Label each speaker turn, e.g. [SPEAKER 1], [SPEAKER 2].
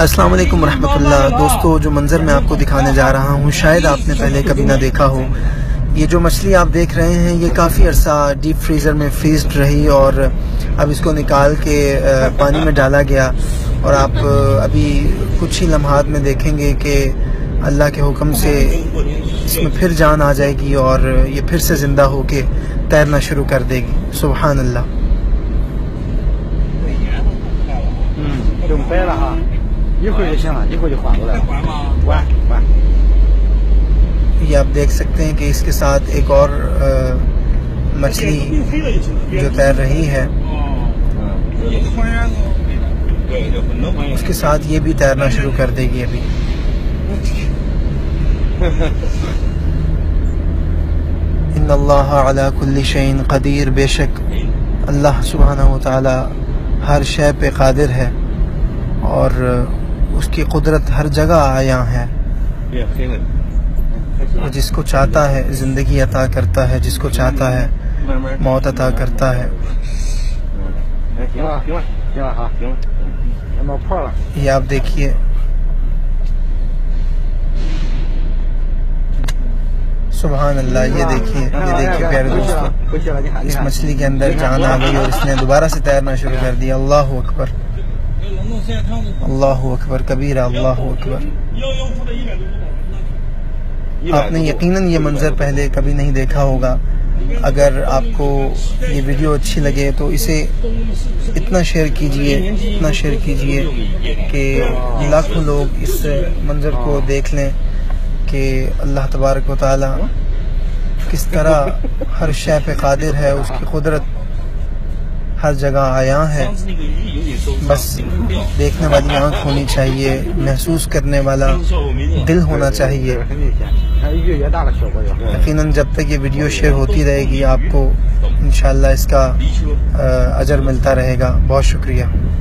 [SPEAKER 1] अस्सलाम वालेकुम रहमतुल्लाह। दोस्तों, जो मंज़र मैं आपको दिखाने जा रहा हूँ शायद आपने पहले कभी ना देखा हो। ये जो मछली आप देख रहे हैं ये काफ़ी अरसा डीप फ्रीज़र में फ्रीज़्ड रही और अब इसको निकाल के पानी में डाला गया और आप अभी कुछ ही लम्हात में देखेंगे कि अल्लाह के हुक्म से इसमें फिर जान आ जाएगी और ये फिर से ज़िंदा होके तैरना शुरू कर देगी। सुभान अल्लाह।
[SPEAKER 2] 准备了哈，一会儿就行了，一会儿就缓过来了。缓。
[SPEAKER 1] ये आप देख सकते हैं कि इसके साथ एक और मछली जो तैर रही है उसके साथ ये भी तैरना शुरू कर देगी अभी। इन्नल्लाह अला कुल्ली शैइन क़दीर, बेशक अल्लाह सुब्हानहू व तआला हर शय पे क़ादिर है और उसकी कुदरत हर जगह आया है। वो जिसको चाहता है ज़िंदगी अता करता है, जिसको चाहता है मौत अता करता है। ये आप देखिए, सुभान अल्लाह। ये देखिए प्यारे दोस्तों, इस मछली के अंदर जान आ गई और इसने दोबारा से तैरना शुरू कर दिया। अल्लाहु अकबर, अल्लाहु अकबर कबीरा, अल्लाहु अकबर। आपने यकीनन ये मंज़र पहले कभी नहीं देखा होगा। अगर आपको ये वीडियो अच्छी लगे तो इसे इतना शेयर कीजिए, इतना शेयर कीजिए कि लाखों लोग इस मंज़र को देख लें कि अल्लाह तबारक व तआला किस तरह हर शय पे क़ादिर है, उसकी कुदरत हर जगह आया है। बस देखने वाली आँख होनी चाहिए, महसूस करने वाला दिल होना चाहिए। यकीनन जब तक ये वीडियो शेयर होती रहेगी आपको इंशाअल्लाह इसका अजर मिलता रहेगा। बहुत शुक्रिया।